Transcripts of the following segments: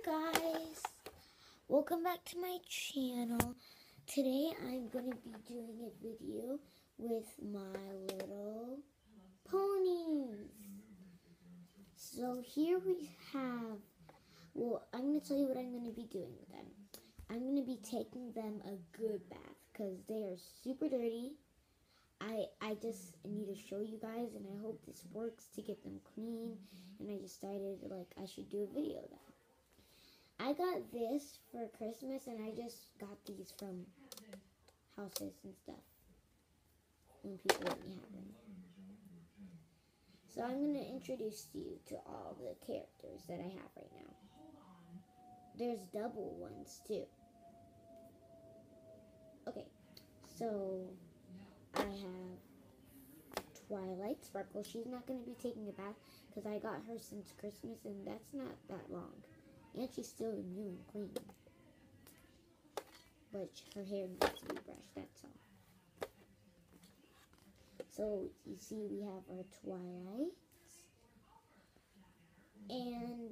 guys, welcome back to my channel. Today I'm going to be doing a video with my little ponies. So here we have, I'm going to tell you what I'm going to be doing with them. I'm going to be taking them a good bath because they are super dirty. I just need to show you guys, and I hope this works to get them clean, and I decided I should do a video of that. I got this for Christmas, and I just got these from houses and stuff when people let me have them. So I'm going to introduce you to all the characters that I have right now. There's double ones too. Okay, so I have Twilight Sparkle. She's not going to be taking a bath because I got her since Christmas, and that's not that long. And she's still new and clean. But her hair needs to be brushed, that's all. So, you see we have our Twilight. And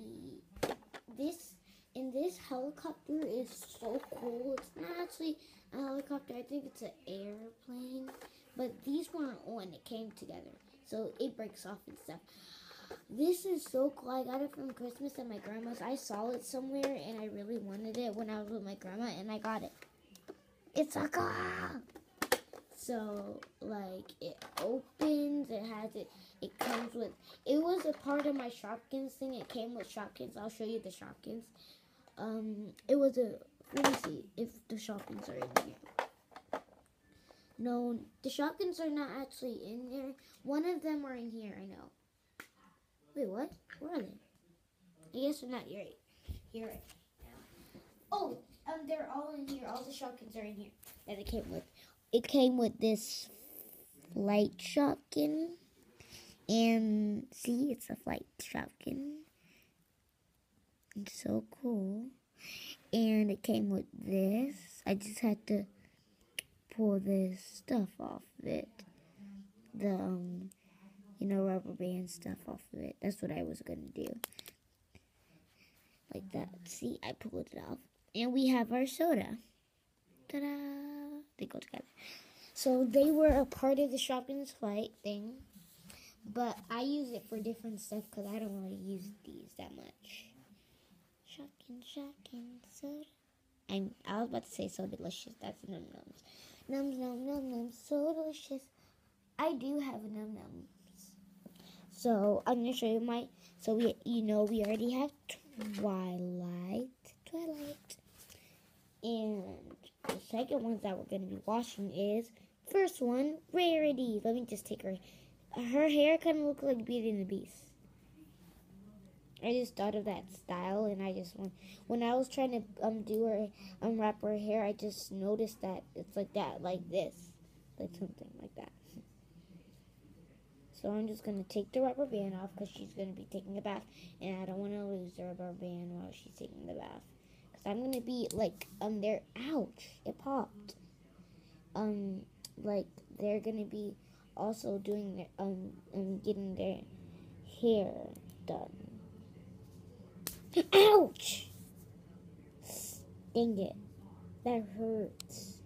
this helicopter is so cool. It's not actually a helicopter, I think it's an airplane. But these weren't on, it came together. So it breaks off and stuff. This is so cool. I got it from Christmas at my grandma's. I saw it somewhere and I really wanted it when I was with my grandma, and I got it. It's a car. So it opens, it comes with, it was a part of my Shopkins thing. It came with Shopkins. I'll show you the Shopkins. It was let me see if the Shopkins are in here. No, the Shopkins are not actually in there. One of them are in here, I know. Wait, what? Where are they? I guess they're not here right now. Oh, they're all in here. All the Shopkins are in here that it came with. It came with this flight Shopkin. And see, it's a flight Shopkin. It's so cool. And it came with this. I just had to pull this stuff off of it. The, rubber band stuff off of it. That's what I was going to do. Like that. See, I pulled it off. And we have our soda. Ta-da! They go together. So they were a part of the Shopkins flight thing. But I use it for different stuff because I don't really use these that much. Shopkins, soda. I was about to say so delicious. That's Num Nums. Nums, num, num, nums, so delicious. I do have a Num Nums. So I'm gonna show you so we already have Twilight. And the second ones that we're gonna be washing is, first one, Rarity. Let me just take her hair kind of looks like Beauty and the Beast. I just thought of that style, and when I was trying to do her unwrap her hair, I just noticed that it's like that, like this, like something like that. So I'm just gonna take the rubber band off because she's gonna be taking a bath, and I don't want to lose the rubber band while she's taking the bath, because I'm gonna be there. Ouch! It popped. They're gonna be also doing their getting their hair done. Ouch! Dang it. That hurts.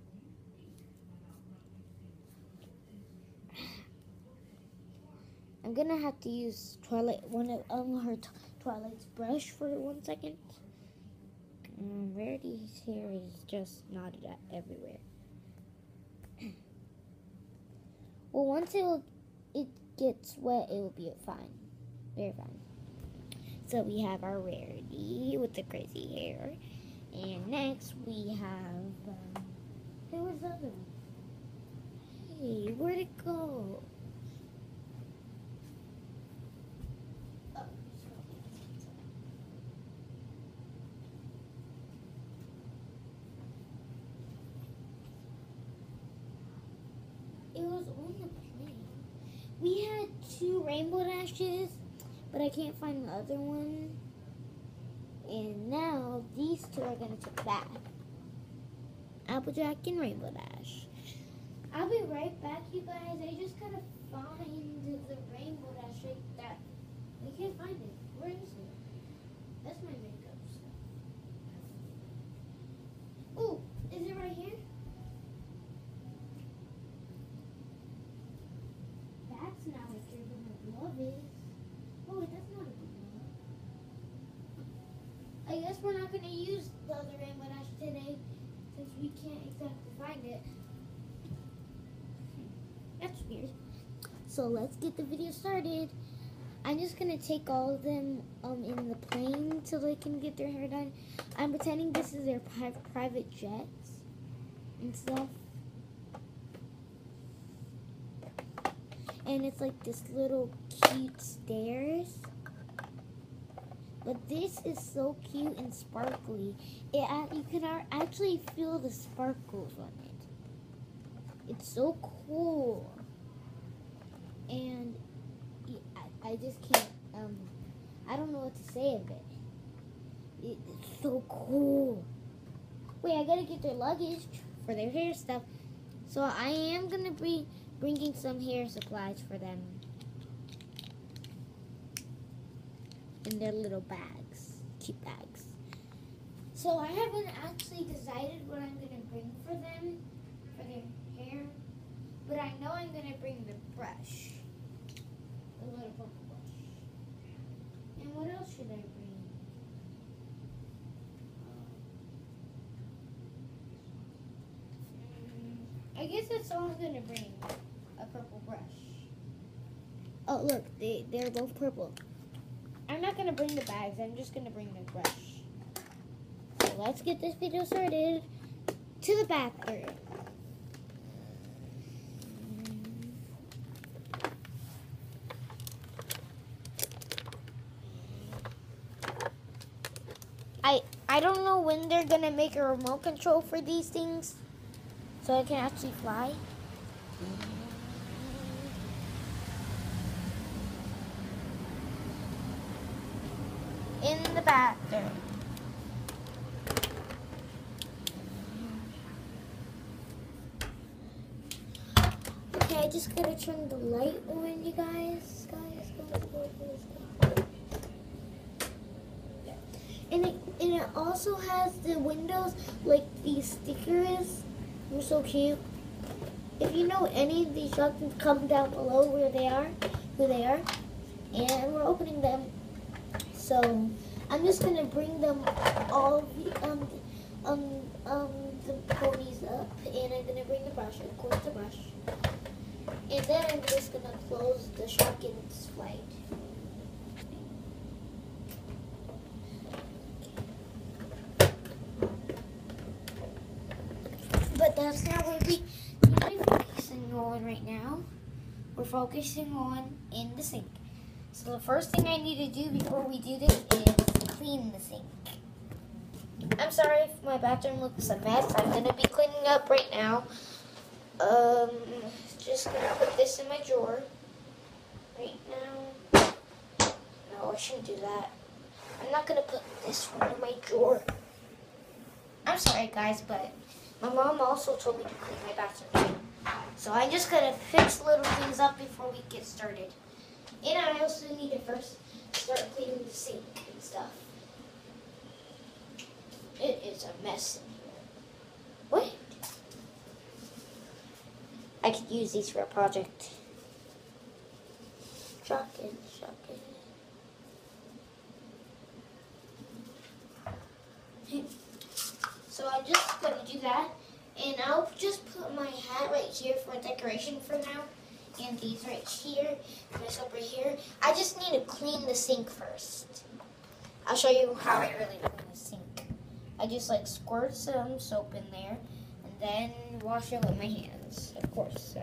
I'm gonna have to use her Twilight's brush for 1 second. Rarity's hair is just knotted everywhere. Well, once it gets wet, it will be fine. Very fine. So we have our Rarity with the crazy hair. And next we have, who was the other one? Hey, where'd it go? Oh, it was on the plane. We had 2 Rainbow Dashes, but I can't find the other one. And now these 2 are going to take a bath. Applejack and Rainbow Dash. I'll be right back, you guys. I just gotta find the Rainbow Dash right there. I can't find it. Where is it? That's my makeup. guess we're not going to use the other rainbow dash today since we can't exactly find it. That's weird. So let's get the video started. I'm just going to take all of them in the plane so they can get their hair done. I'm pretending this is their private jets and stuff. And it's like this little cute stairs. But this is so cute and sparkly. You can actually feel the sparkles on it. It's so cool. And I just can't, I don't know what to say of it. It's so cool. Wait, I gotta get their luggage for their hair stuff. So I am gonna be bringing some hair supplies for them. In their little bags, cute bags. So I haven't actually decided what I'm gonna bring for them, for their hair. But I know I'm gonna bring the brush. The little purple brush. And what else should I bring? I guess that's all I'm gonna bring. A purple brush. Oh look, they're both purple. I'm not gonna bring the bags, I'm just gonna bring the brush. So let's get this video started. To the bathroom. I don't know when they're gonna make a remote control for these things so I can actually fly. In the bathroom. Okay, I just gotta turn the light on, you guys. And it also has the windows like these stickers. They're so cute. If you know any of these shops, comment down below who they are, and we're opening them. So I'm just gonna bring them all the ponies up, and I'm gonna bring the brush, of course, the brush, and then I'm just gonna close the Shopkins flight. But that's not what we're focusing on right now. We're focusing on in the sink. So the first thing I need to do before we do this is clean the sink. I'm sorry if my bathroom looks a mess. I'm going to be cleaning up right now. Just going to put this in my drawer right now. No, I shouldn't do that. I'm not going to put this one in my drawer. I'm sorry, guys, but my mom also told me to clean my bathroom. So I'm just going to fix little things up before we get started. And I also need to first start cleaning the sink and stuff. It is a mess in here. What? I could use these for a project. Shocking. So I'm just going to do that. And I'll just put my hat right here for decoration for now. And these right here, and this over here. I just need to clean the sink first. I'll show you how I really clean the sink. I just like squirt some soap in there, and then wash it with my hands, of course.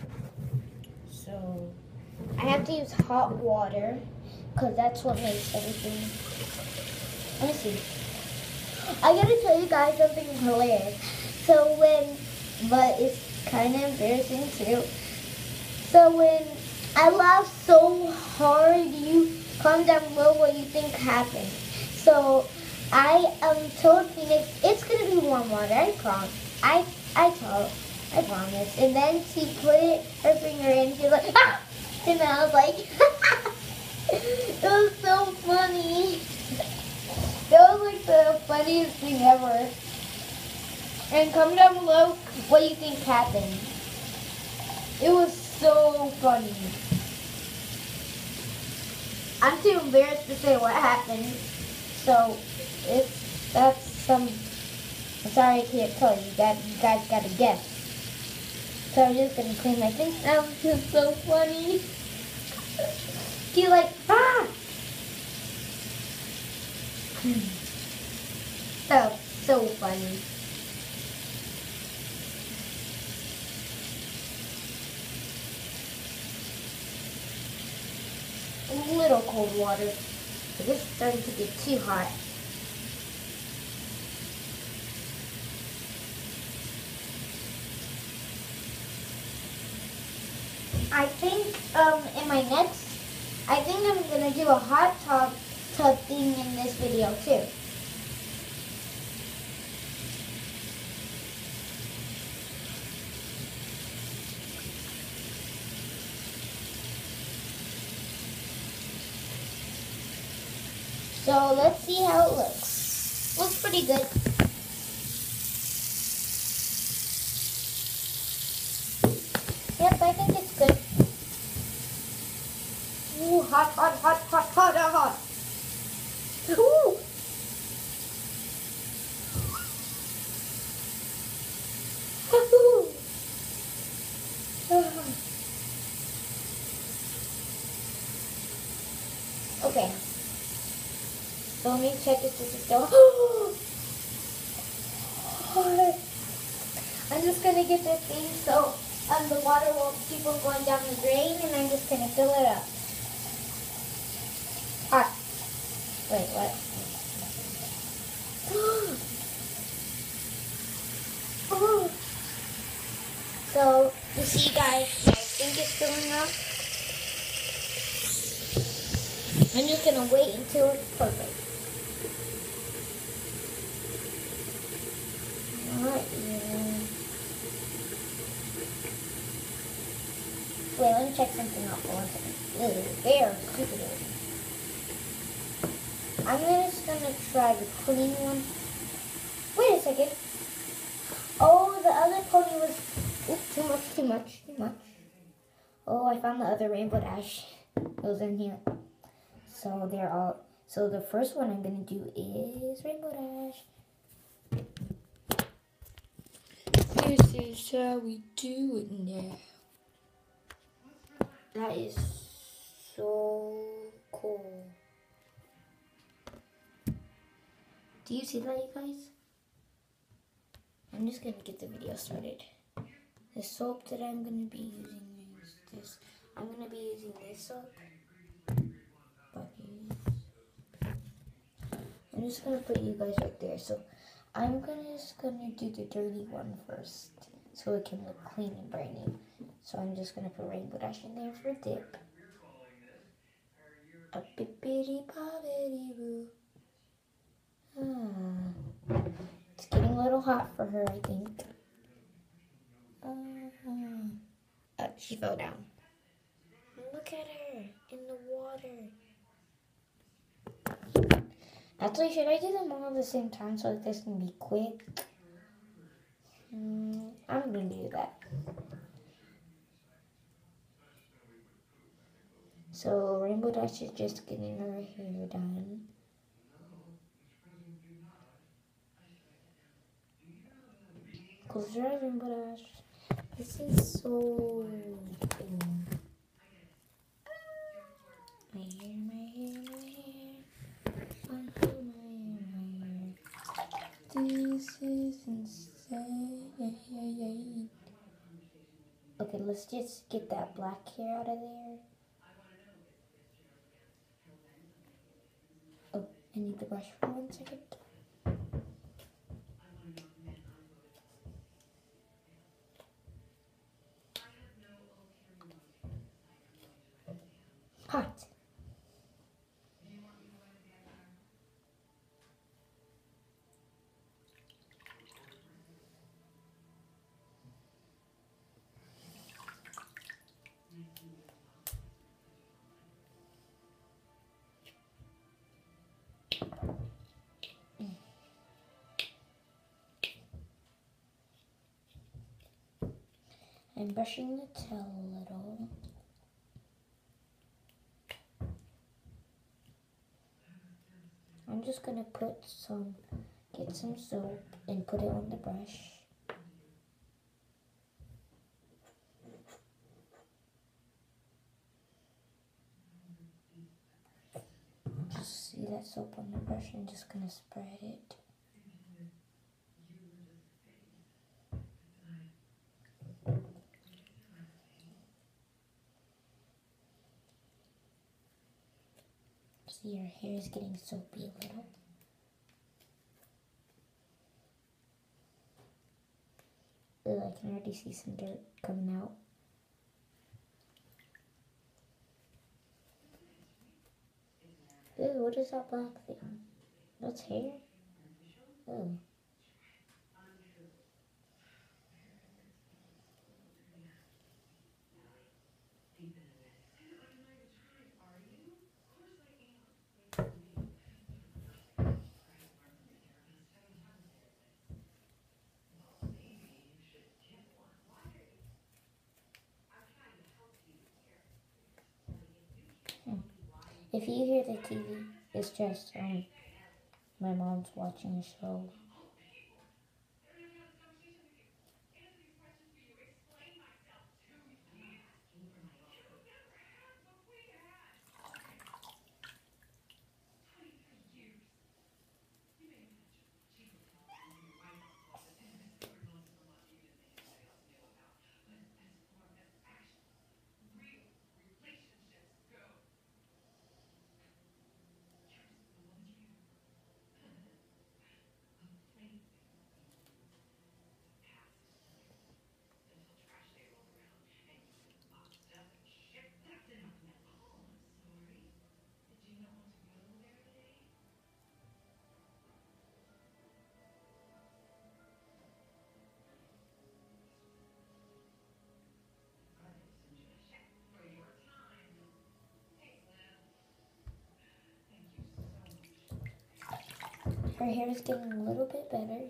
So I have to use hot water, because that's what makes everything. Let me see. I gotta tell you guys something hilarious. But it's kind of embarrassing too. So when I laugh so hard, you comment down below what you think happened. So I told Phoenix it's gonna be warm water. I promise. I promise. And then she put her finger in. She's like, ah! And I was like, it was so funny. That was like the funniest thing ever. And comment down below what you think happened. It was so funny. I'm too embarrassed to say what happened. So that's some. I'm sorry I can't tell you. You guys gotta guess. So I'm just gonna clean my things. That was just so funny. Do you like That was so funny. A little cold water. This is starting to get too hot. I think in my next, I think I'm gonna do a hot tub thing in this video too. So let's see how it looks. Looks pretty good. Yep, I think it's good. Ooh, hot, hot, hot, hot, hot, hot, hot. Ooh. Okay. So let me check if this is still. I'm just gonna get this thing so the water won't keep on going down the drain, and I'm just gonna fill it up. Hot. Wait, what? So you see, guys, I think it's filling up. I'm just gonna wait until it's perfect. Wait, let me check something out for 1 second. Very stupid. I'm just gonna try the clean one. Wait a second. Oh, the other pony was too much. Oh, I found the other Rainbow Dash. It was in here. So they're all. So the first one I'm gonna do is Rainbow Dash. This is how we do it now. That is so cool. Do you see that, you guys? I'm just gonna get the video started. The soap that I'm gonna be using is this. I'm gonna be using this soap. I'm just gonna put you guys right there. So I'm just gonna do the dirty one first, so it can look clean and brand new. So I'm just gonna put Rainbow Dash in there for a dip. A bippity boppity boo. It's getting a little hot for her, I think. She fell down. Look at her in the water. Actually, should I do them all at the same time so that this can be quick? I'm gonna do that. So Rainbow Dash is just getting her hair done. Close your eyes, Rainbow Dash. This is so cool. My hair. This is insane. Okay, let's just get that black hair out of there. Oh, I need the brush for 1 second. Hot. I'm brushing the tail a little. I'm just gonna get some soap and put it on the brush. Just see that soap on the brush. I'm just gonna spread it. See, your hair is getting soapy a little. Ugh, I can already see some dirt coming out. Ew, what is that black thing? That's hair? Ew. If you hear the TV, it's just my mom's watching a show. Her hair is getting a little bit better.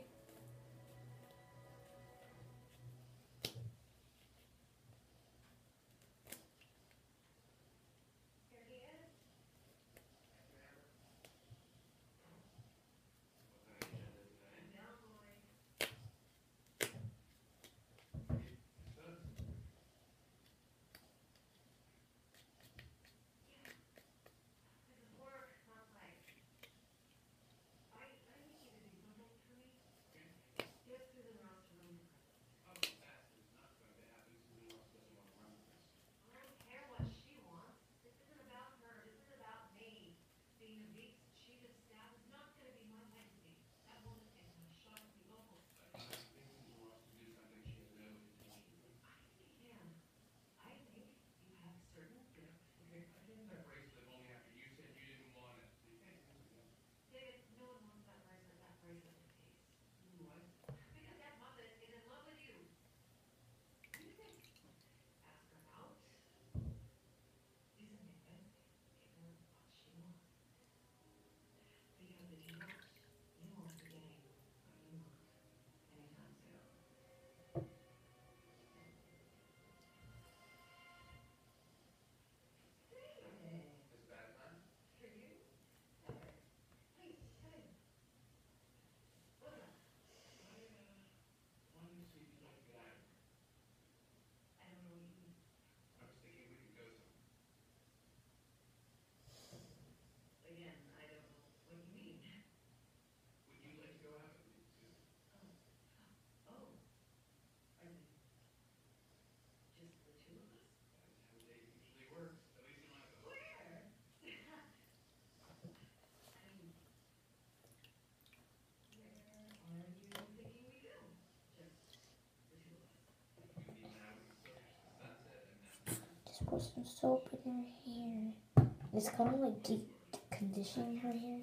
Just put some soap in her hair. It's kind of like deep conditioning her hair.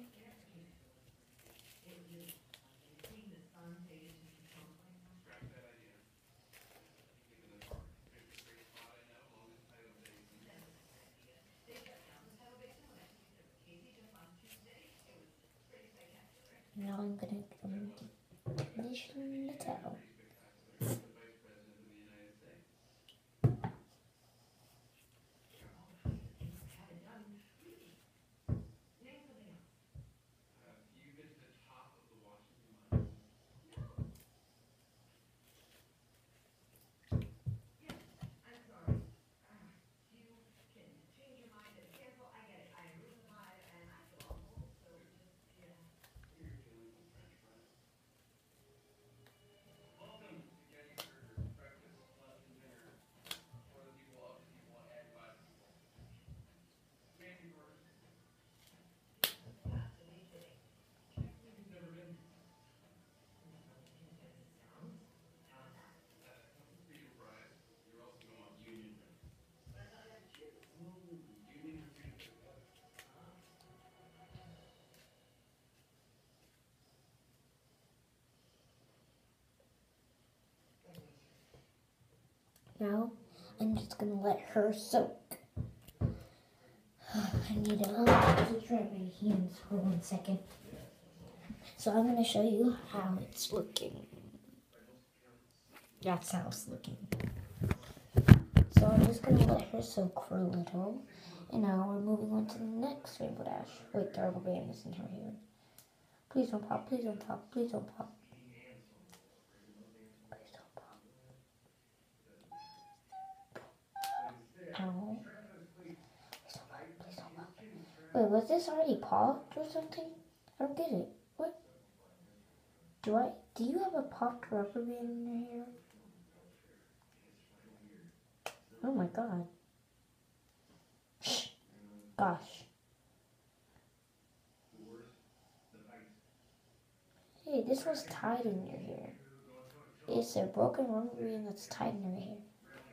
Now I'm gonna condition the towel. Now, I'm just gonna let her soak. I need to dry my hands for 1 second. So I'm gonna show you how it's looking. That's how it's looking. So I'm just gonna let her soak for a little. And now we're moving on to the next Rainbow Dash. Wait, the rubber band is in her hair. Please don't pop, please don't pop, please don't pop. Please don't pop. Ow. Please don't pop, please don't pop. Wait, was this already popped or something? I don't get it. What? Do you have a popped rubber band in your hair? Oh my god. Gosh. Hey, this was tied in your hair. It's a broken rubber band that's tied in your hair.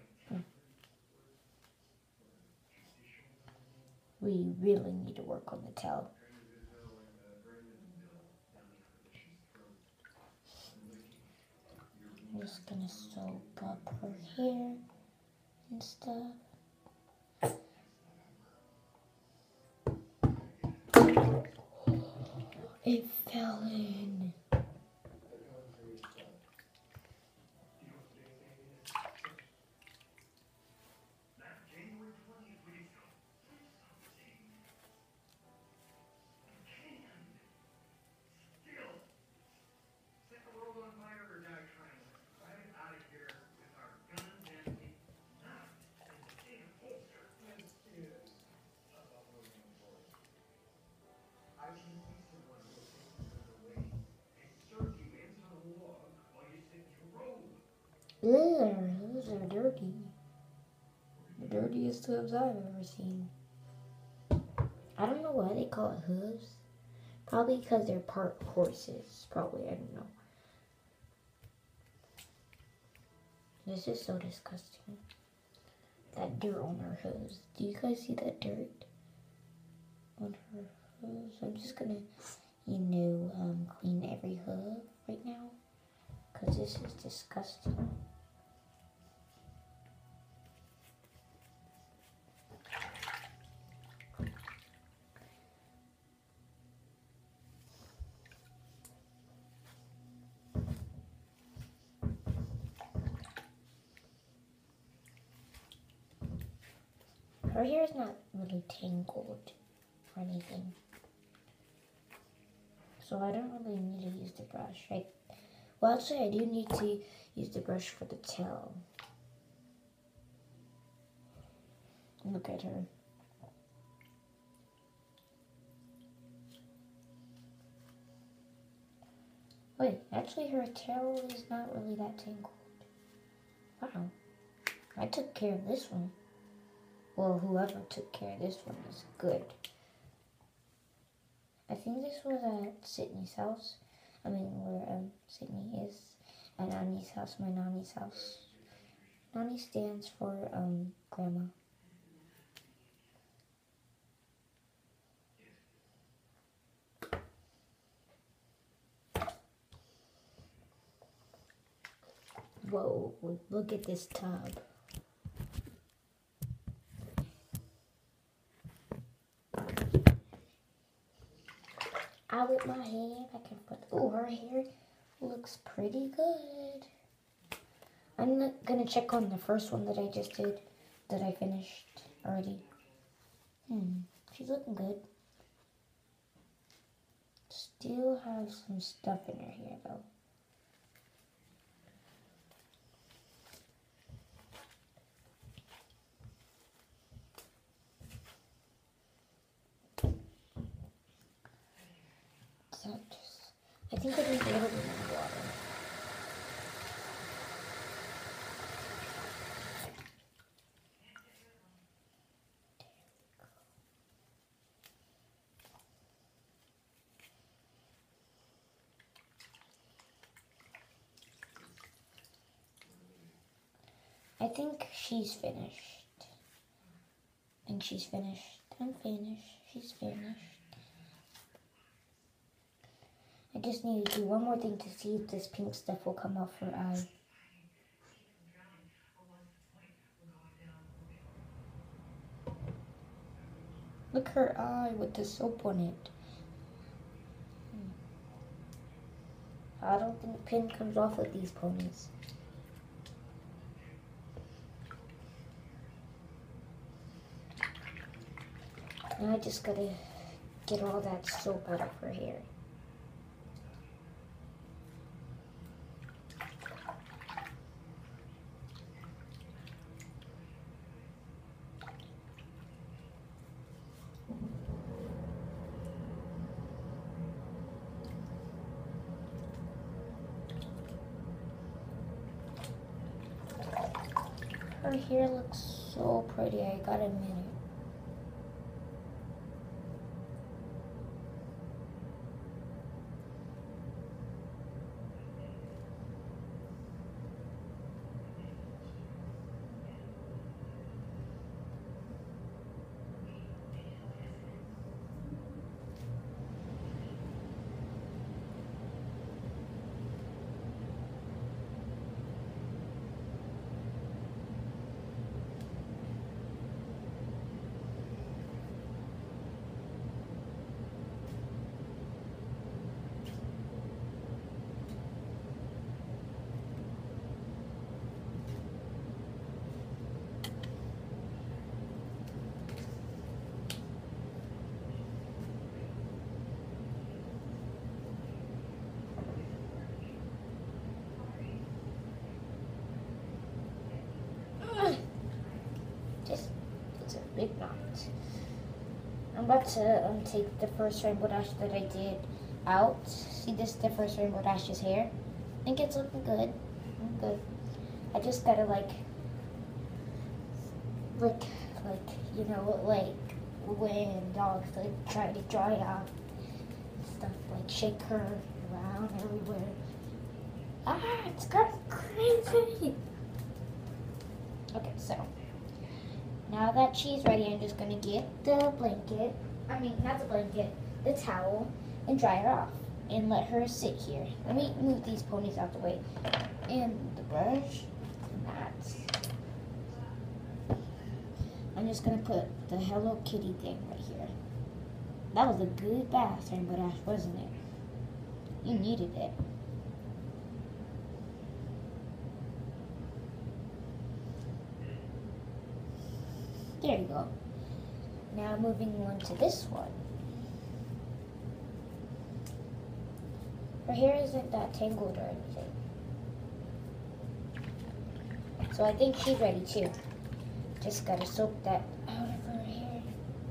We really need to work on the tail. I'm just gonna soak up her hair and stuff. It fell in. Ugh, those are dirty. The dirtiest hooves I've ever seen. I don't know why they call it hooves. Probably because they're part horses. Probably, I don't know. This is so disgusting. That dirt on her hooves. Do you guys see that dirt on her hooves? I'm just gonna, clean every hoof right now. Because this is disgusting. Her hair is not really tangled or anything. So I don't really need to use the brush. Well, actually, I do need to use the brush for the tail. Look at her. Wait, actually her tail is not really that tangled. Wow. I took care of this one. Well, whoever took care of this one is good. I think this was at Sydney's house. I mean, where Sydney is. At Nani's house, my Nani's house. Nani stands for grandma. Whoa, look at this tub. Out with my hand, I can put, oh, her hair looks pretty good. I'm not gonna check on the first one that I just did, that I finished already. She's looking good. Still have some stuff in her hair though. I think I need a little bit more water. I think she's finished. I think she's finished. I'm finished. She's finished. I just need to do one more thing to see if this pink stuff will come off her eye. Look her eye with the soap on it. I don't think pin comes off with these ponies. And I just gotta get all that soap out of her hair. Her hair looks so pretty, I gotta admit it. It's a big knot. I'm about to take the first rainbow dash that I did out. See this, the first rainbow dash's hair? I think it's looking good. Good. I just gotta like you know, like when dogs like try to dry off stuff, like shake her around everywhere. Ah, it's got crazy. Okay, so now that she's ready, I'm just gonna get the blanket. I mean, not the blanket, the towel, and dry her off and let her sit here. Let me move these ponies out the way. And the brush, and that's. I'm just gonna put the Hello Kitty thing right here. That was a good bath, Rainbow Dash, wasn't it? You needed it. There you go. Now moving on to this one. Her hair isn't that tangled or anything. So I think she's ready too. Just gotta soak that out of her hair.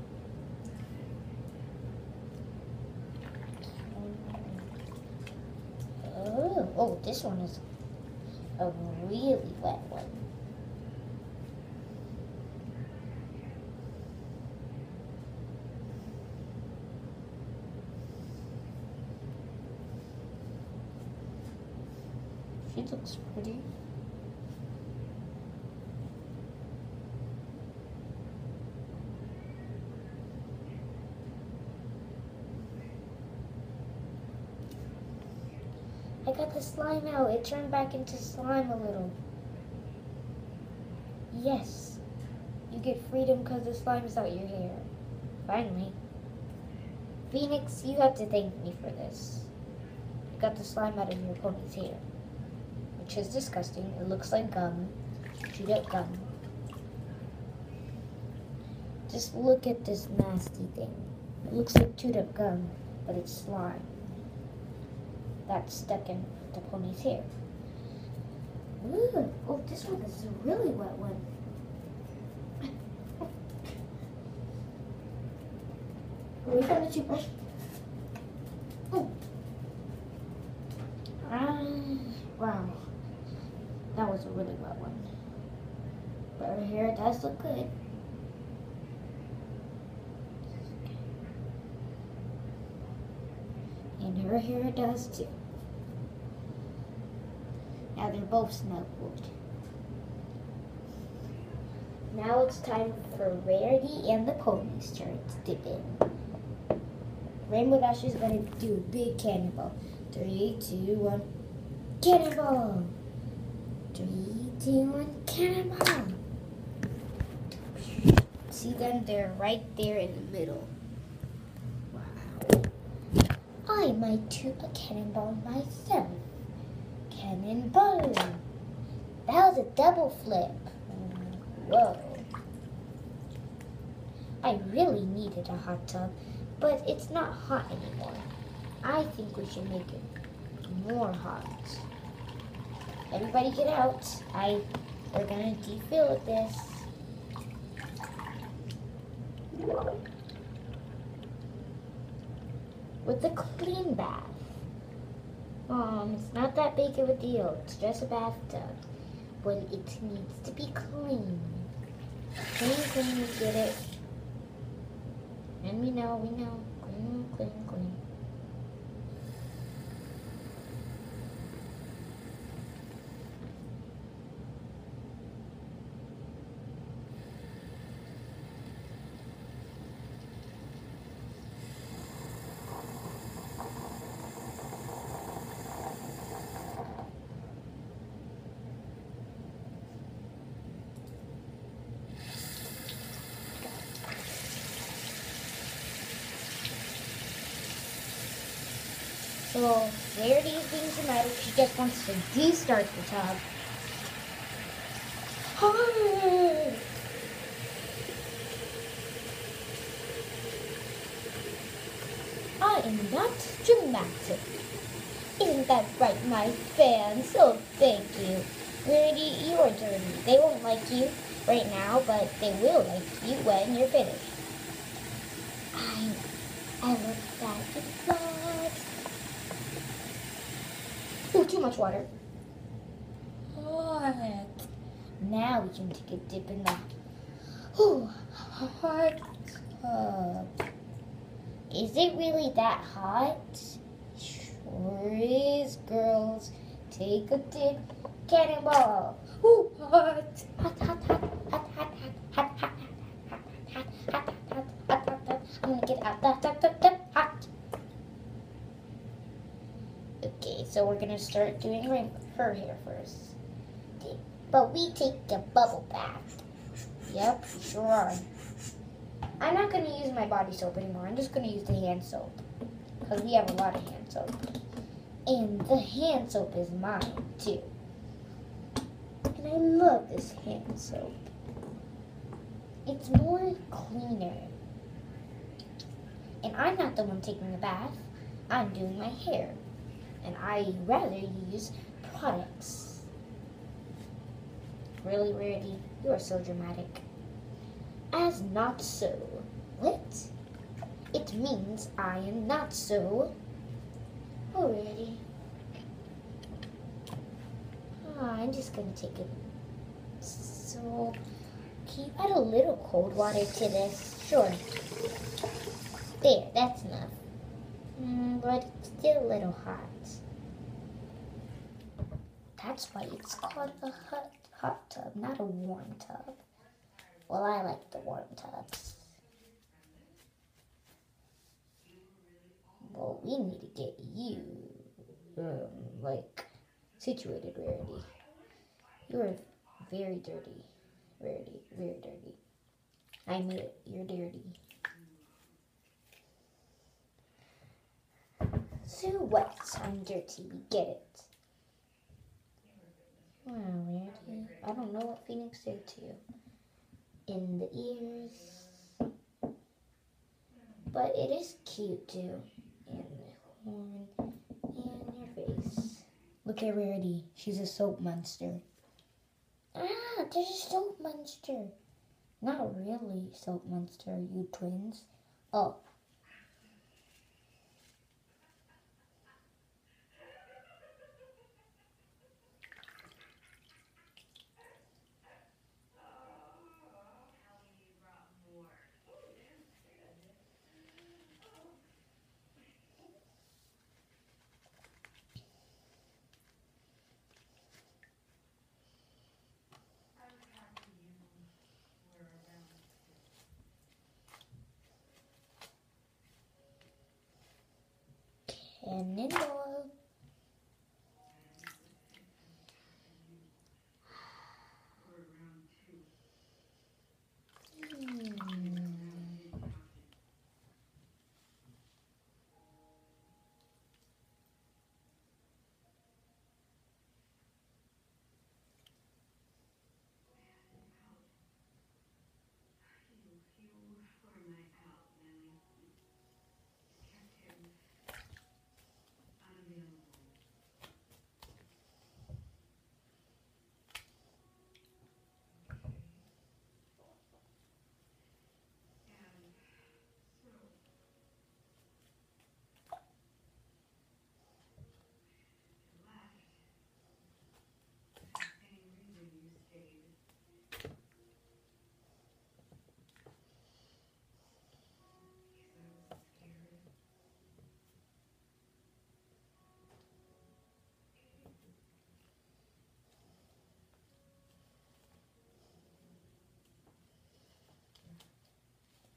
Oh, this one is a really wet one. She looks pretty. I got the slime out. It turned back into slime a little. Yes. You get freedom because the slime is out your hair. Finally. Phoenix, you have to thank me for this. You got the slime out of your pony's hair. Which is disgusting. It looks like gum. Chewed up gum. Just look at this nasty thing. It looks like chewed up gum, but it's slime. That's stuck in the pony's hair. Ooh. Oh, this one is a really wet one. We found a toothbrush. Oh. Wow. That was a really wet one. But her hair does look good. And her hair does too. Now they're both snuggled. Now it's time for Rarity and the pony's turn to dip in. Rainbow Dash is going to do a big cannonball. 3, 2, 1, cannonball! 3, 2, 1, cannonball! See them? They're right there in the middle. Wow. I might do a cannonball myself. Cannonball. That was a double flip. Whoa. I really needed a hot tub, but it's not hot anymore. I think we should make it more hot. Everybody get out. We're gonna defill this. With a clean bath. It's not that big of a deal. It's just a bathtub. But it needs to be clean. Clean, you get it. And we know. Clean. So, Rarity is being dramatic. She just wants to destart the tub. Hard! I am not dramatic. Isn't that right, my fans? Oh, thank you. Rarity, you are dirty. They won't like you right now, but they will like you when you're finished. I look back at vlogs. Ooh, too much water. Hot. Now we can take a dip in the hot tub. Is it really that hot? Sure is, girls. Take a dip. Cannonball. Ooh, hot. Hot. I'm gonna get out. Hot. Okay, so we're gonna start doing her hair first. But we take the bubble bath. Yep, sure are. I'm not gonna use my body soap anymore. I'm just gonna use the hand soap. Because we have a lot of hand soap. And the hand soap is mine, too. And I love this hand soap. It's more cleaner. And I'm not the one taking a bath. I'm doing my hair. And I rather use products. Really, Rarity? You are so dramatic. As not so. What? It means I am not so. Oh, Rarity. I'm just gonna take it. So, can you add a little cold water to this? Sure. There, that's enough. But it's still a little hot. That's why it's called a hot tub, not a warm tub. Well, I like the warm tubs. Well, we need to get you, situated, Rarity. You are very dirty, Rarity, very dirty. I admit it, you're dirty. So what? I'm dirty, we get it. Wow, Rarity. I don't know what Phoenix did to you. In the ears. But it is cute too. And the horn. And your face. Look at Rarity. She's a soap monster. Ah, there's a soap monster. Not really soap monster, you twins. Oh. Cannonball.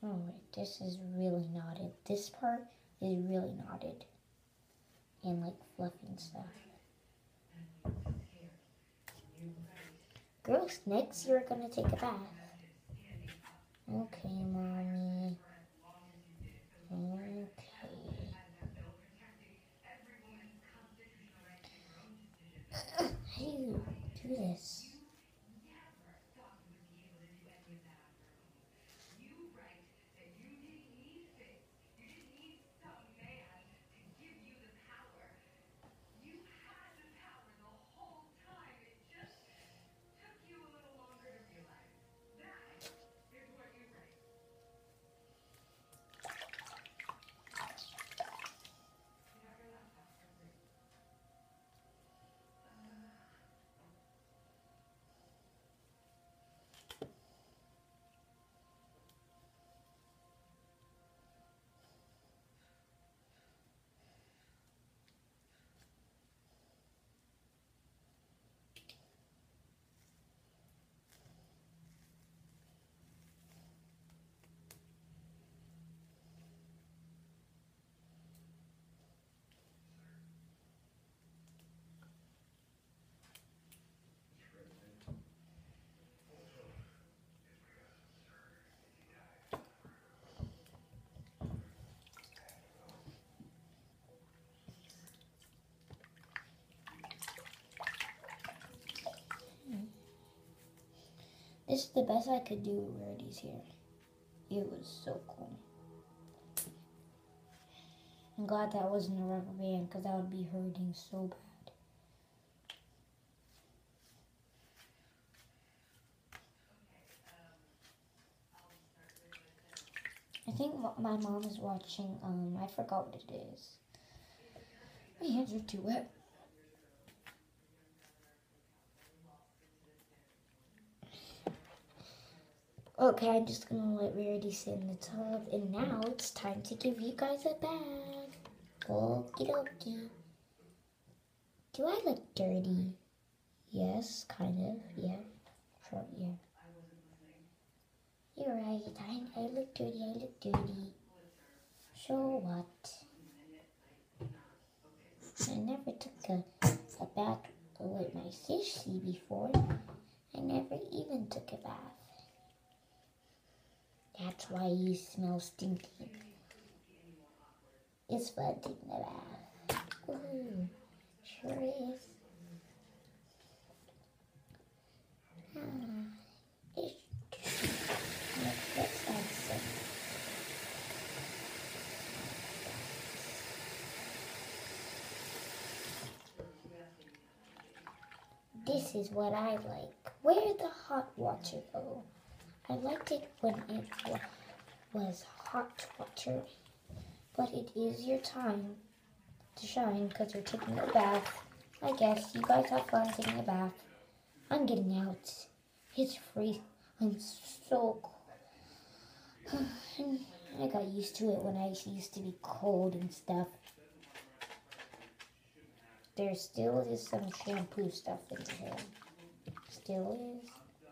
Alright, this is really knotted. This part is really knotted. And like fluffy and stuff. Girls, next you're gonna take a bath. Okay, mommy. Okay. How do you do this? This is the best I could do with Rarity's hair. It was so cool. I'm glad that wasn't a rubber band because that would be hurting so bad. I think my mom is watching, I forgot what it is. My hands are too wet. Okay, I'm just gonna let Rarity sit in the tub, and now it's time to give you guys a bath. Okie dokie. Do I look dirty? Yes, kind of, yeah. Sure, yeah. You're right, I look dirty. So what? I never took a bath with my sissy before. I never even took a bath. That's why you smell stinky. It's fun taking a bath. Ooh, sure is. Let's add some. This is what I like. Where'd the hot water go? I liked it when it was hot water, but it is your time to shine because you're taking a bath. I guess you guys have fun taking a bath. I'm getting out. It's free. I'm so cold. I got used to it when I used to be cold and stuff. There still is some shampoo stuff in here. Still is.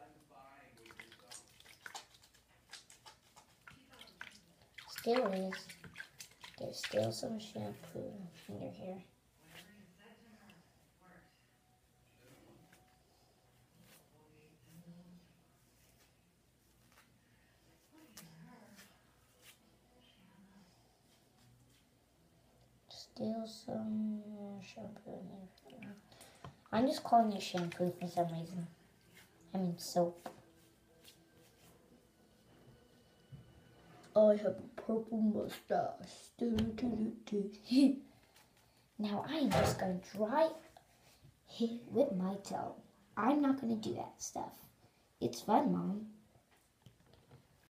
Still is. There's still some shampoo in your hair. Still some shampoo in your hair. I'm just calling it shampoo for some reason. I mean soap. I have a purple mustache. Now I am just going to dry it with my towel. I'm not going to do that stuff. It's fun, Mom.